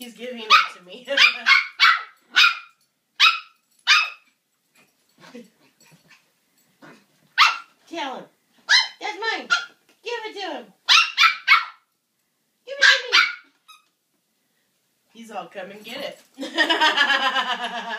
He's giving it to me. Tell him. That's mine. Give it to him. Give it to me. He's all, come and get it.